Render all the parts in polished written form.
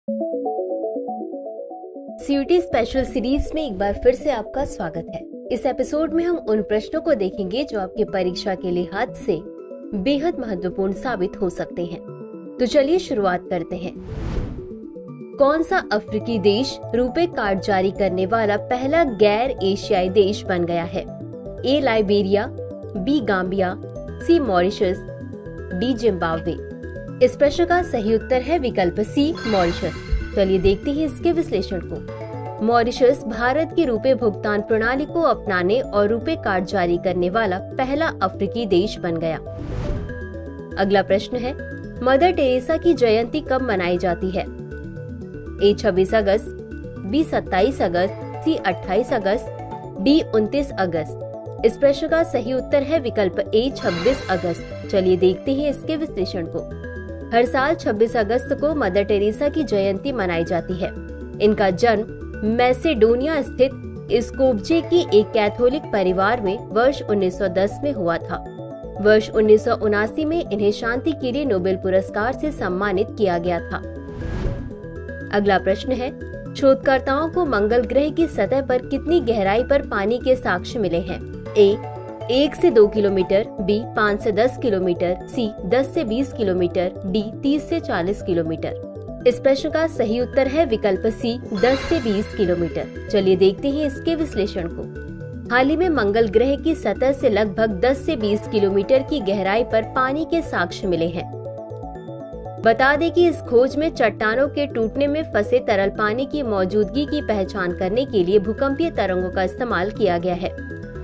CUT special series में एक बार फिर से आपका स्वागत है। इस एपिसोड में हम उन प्रश्नों को देखेंगे जो आपकी परीक्षा के लिहाज से बेहद महत्वपूर्ण साबित हो सकते हैं। तो चलिए शुरुआत करते हैं। कौन सा अफ्रीकी देश रुपे कार्ड जारी करने वाला पहला गैर एशियाई देश बन गया है? A Liberia, B Gambia, C Mauritius, D Zimbabwe. इस प्रश्न का सही उत्तर है विकल्प सी मॉरिशस। चलिए देखते हैं इसके विश्लेषण को। मॉरिशस भारत की रुपे भुगतान प्रणाली को अपनाने और रुपे कार्ड जारी करने वाला पहला अफ्रीकी देश बन गया। अगला प्रश्न है, मदर टेरेसा की जयंती कब मनाई जाती है? ए 26 अगस्त, बी 27 अगस्त, सी 28 अगस्त, डी 29 अगस्त। इस प्रश्न का सही उत्तर है विकल्प ए 26 अगस्त। चलिए देखते हैं इसके विश्लेषण को। हर साल 26 अगस्त को मदर टेरेसा की जयंती मनाई जाती है। इनका जन्म मैसेडोनिया स्थित स्कोपजे की एक कैथोलिक परिवार में वर्ष 1910 में हुआ था। वर्ष 1979 में इन्हें शांति के लिए नोबेल पुरस्कार से सम्मानित किया गया था। अगला प्रश्न है, शोधकर्ताओं को मंगल ग्रह की सतह पर कितनी गहराई पर पानी के साक्ष्य मिले हैं? ए 1 से 2 किलोमीटर, बी 5 से 10 किलोमीटर, सी 10 से 20 किलोमीटर, डी 30 से 40 किलोमीटर। इस प्रश्न का सही उत्तर है विकल्प सी 10 से 20 किलोमीटर। चलिए देखते हैं इसके विश्लेषण को। हाल ही में मंगल ग्रह की सतह से लगभग 10 से 20 किलोमीटर की गहराई पर पानी के साक्ष्य मिले हैं। बता दें कि इस खोज में चट्टानों के टूटने में फंसे तरल पानी की मौजूदगी की पहचान करने के लिए भूकंपीय तरंगों का इस्तेमाल किया गया है।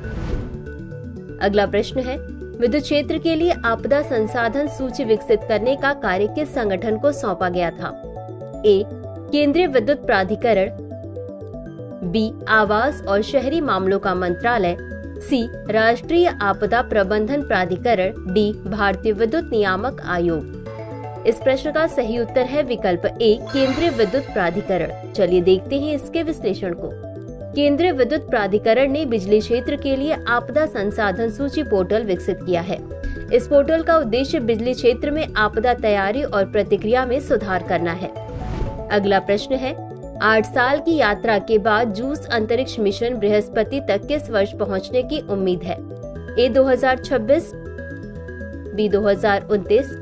अगला प्रश्न है, विद्युत क्षेत्र के लिए आपदा संसाधन सूची विकसित करने का कार्य किस संगठन को सौंपा गया था? ए केंद्रीय विद्युत प्राधिकरण, बी आवास और शहरी मामलों का मंत्रालय, सी राष्ट्रीय आपदा प्रबंधन प्राधिकरण, डी भारतीय विद्युत नियामक आयोग। इस प्रश्न का सही उत्तर है विकल्प ए केंद्रीय विद्युत प्राधिकरण। चलिए देखते हैं इसके विश्लेषण को। केंद्रीय विद्युत प्राधिकरण ने बिजली क्षेत्र के लिए आपदा संसाधन सूची पोर्टल विकसित किया है। इस पोर्टल का उद्देश्य बिजली क्षेत्र में आपदा तैयारी और प्रतिक्रिया में सुधार करना है। अगला प्रश्न है, 8 साल की यात्रा के बाद जूस अंतरिक्ष मिशन बृहस्पति तक किस वर्ष पहुंचने की उम्मीद है? ए 2026, बी 2029,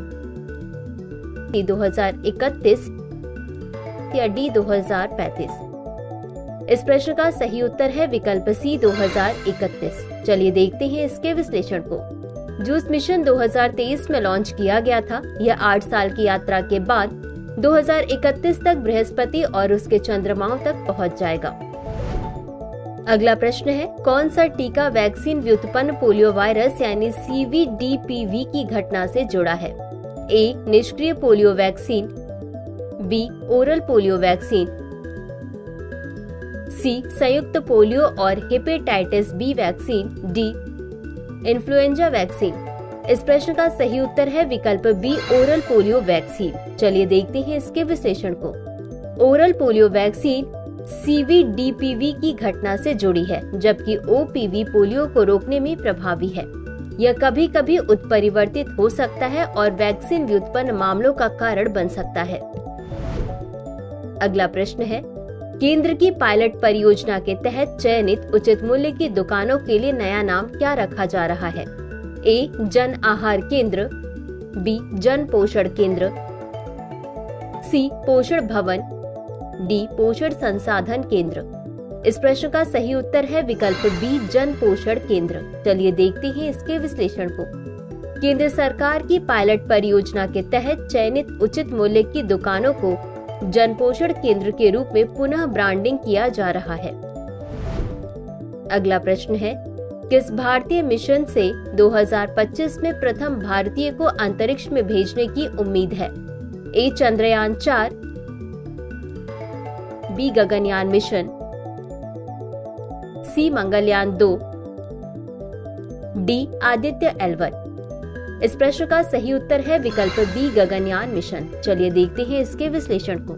सी 2031 या डी 2035। इस प्रश्न का सही उत्तर है विकल्प सी 2031। चलिए देखते हैं इसके विश्लेषण को। जूस मिशन 2023 में लॉन्च किया गया था। यह 8 साल की यात्रा के बाद 2031 तक बृहस्पति और उसके चंद्रमाओं तक पहुंच जाएगा। अगला प्रश्न है, कौन सा टीका वैक्सीन व्युत्पन्न पोलियो वायरस यानी CVDPV की घटना से जुड़ा है? ए निष्क्रिय polio vaccine, B oral polio vaccine, C संयुक्त पोलियो और hepatitis B vaccine, D influenza vaccine. इस प्रश्न का सही उत्तर है विकल्प बी ओरल पोलियो वैक्सीन। चलिए देखते हैं इसके विश्लेषण को। ओरल पोलियो वैक्सीन CVDPV की घटना से जुड़ी है, जबकि OPV पोलियो को रोकने में प्रभावी है। यह कभी कभी उत्परिवर्तित हो सकता है और वैक्सीन व्युत्पन्न मामलों का कारण बन सकता है। अगला प्रश्न है, केंद्र की पायलट परियोजना के तहत चयनित उचित मूल्य की दुकानों के लिए नया नाम क्या रखा जा रहा है? ए जन आहार केंद्र, बी जन पोषण केंद्र, सी पोषण भवन, डी पोषण संसाधन केंद्र। इस प्रश्न का सही उत्तर है विकल्प बी जन पोषण केंद्र। चलिए देखते हैं इसके विश्लेषण को। केंद्र सरकार की पायलट परियोजना के तहत चयनित उचित मूल्य की दुकानों को जन पोषण केंद्र के रूप में पुनः ब्रांडिंग किया जा रहा है। अगला प्रश्न है, किस भारतीय मिशन से 2025 में प्रथम भारतीय को अंतरिक्ष में भेजने की उम्मीद है? A Chandrayaan 4, B Gaganyaan mission, C Mangalyaan 2, D Aditya L1। इस प्रश्न का सही उत्तर है विकल्प बी गगनयान मिशन। चलिए देखते हैं इसके विश्लेषण को।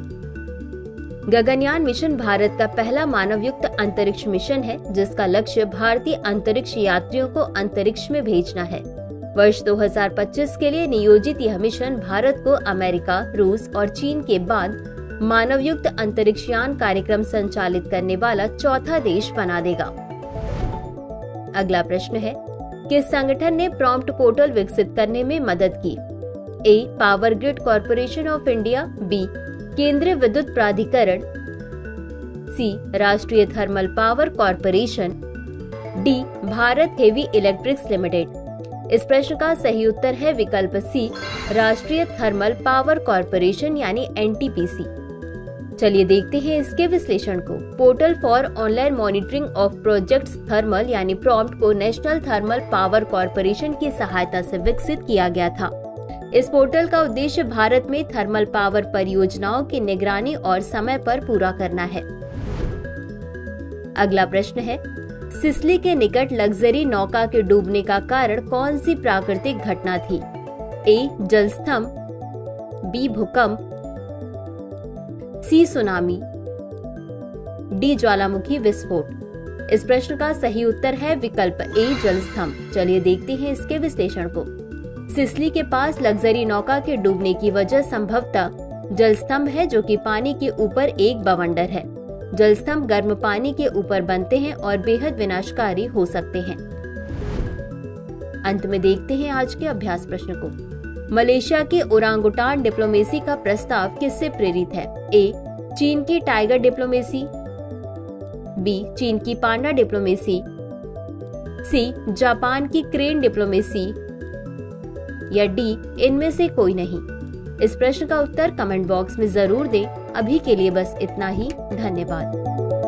गगनयान मिशन भारत का पहला मानवयुक्त अंतरिक्ष मिशन है, जिसका लक्ष्य भारतीय अंतरिक्ष यात्रियों को अंतरिक्ष में भेजना है। वर्ष 2025 के लिए नियोजित यह मिशन भारत को अमेरिका, रूस और चीन के बाद मानवयुक्त अंतरिक्षयान कार्यक्रम संचालित करने वाला चौथा देश बना देगा। अगला प्रश्न है, किस संगठन ने प्रॉम्प्ट पोर्टल विकसित करने में मदद की? A. Power grid corporation of India, B. केंद्रीय विद्युत प्राधिकरण, सी. राष्ट्रीय thermal power corporation, D. Bharat heavy electrics limited. इस प्रश्न का सही उत्तर है विकल्प सी, राष्ट्रीय थर्मल पावर कॉर्पोरेशन यानी एनटीपीसी। चलिए देखते हैं इसके विश्लेषण को। Portal for online monitoring of projects thermal यानी प्रॉम्प्ट को नेशनल थर्मल पावर कॉर्पोरेशन की सहायता से विकसित किया गया था। इस पोर्टल का उद्देश्य भारत में थर्मल पावर परियोजनाओं की निगरानी और समय पर पूरा करना है। अगला प्रश्न है, सिसिली के निकट लग्जरी नौका के डूबने का कारण कौन सी प्राकृतिक घटना थी? ए. जलस्तंभ, बी. भूकंप, सी. Tsunami, D. ज्वालामुखी विस्फोट। इस प्रश्न का सही उत्तर है विकल्प ए, जलस्तंभ। चलिए देखते हैं इसके विश्लेषण को। सिसिली के पास लग्जरी नौका के डूबने की वजह संभवतः जलस्तंभ है, जो कि पानी के ऊपर एक बवंडर है। जलस्तंभ गर्म पानी के ऊपर बनते हैं और बेहद विनाशकारी हो सकते हैं। अंत में देखते हैं आज के अभ्यास प्रश्न को। मलेशिया की ओरांगुटान डिप्लोमेसी का प्रस्ताव किससे प्रेरित है? ए. चीन की टाइगर डिप्लोमेसी, बी. चीन की पांडा डिप्लोमेसी, सी. जापान की क्रेन डिप्लोमेसी या डी. इनमें से कोई नहीं। इस प्रश्न का उत्तर कमेंट बॉक्स में जरूर दें। अभी के लिए बस इतना ही। धन्यवाद।